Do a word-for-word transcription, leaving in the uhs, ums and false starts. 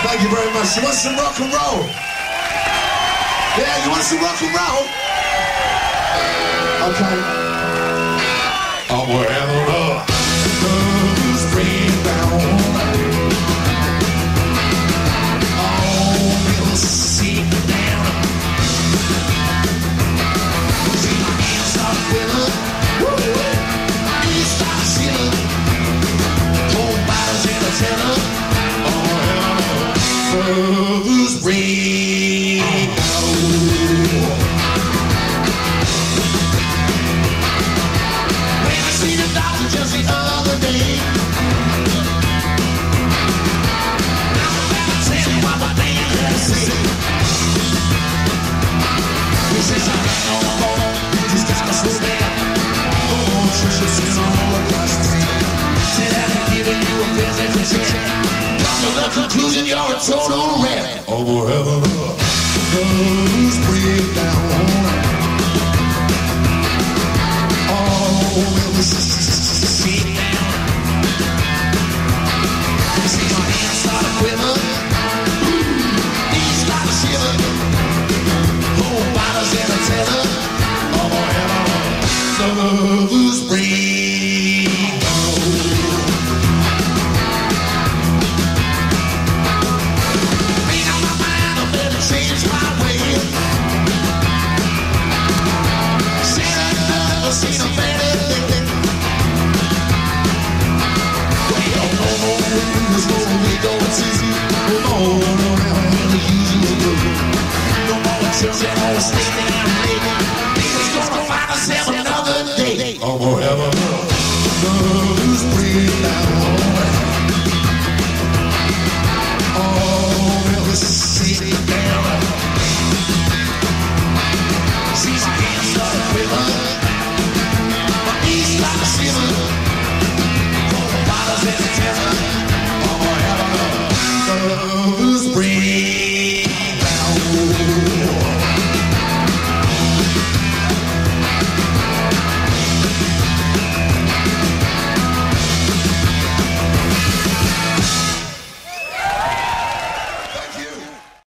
Thank you very much. You want some rock and roll? Yeah, you want some rock and roll? Okay. Oh, wherever the blues bring down, oh, we'll sit down. See my hands start quivering, you start shivering, cold bottles in a cellar. Brothers bring home. When I see the doctor just the other day, I'm about to tell you what my man had to say. He says I ain't no more, you just gotta slow down. Oh, Trisha says I'm all across town. Said I've given you a visit to check. To the conclusion, you're a total wreck. Oh, wherever the blues break down, oh, we'll sit down. You see my hands start to quiver, knees start to shiver, whole bottles in a teller. Oh, wherever the blues break down. Change my way. Said I've never seen a better thing. Well, no more windows, no more to no more around the usual. No more children, no more staying out late.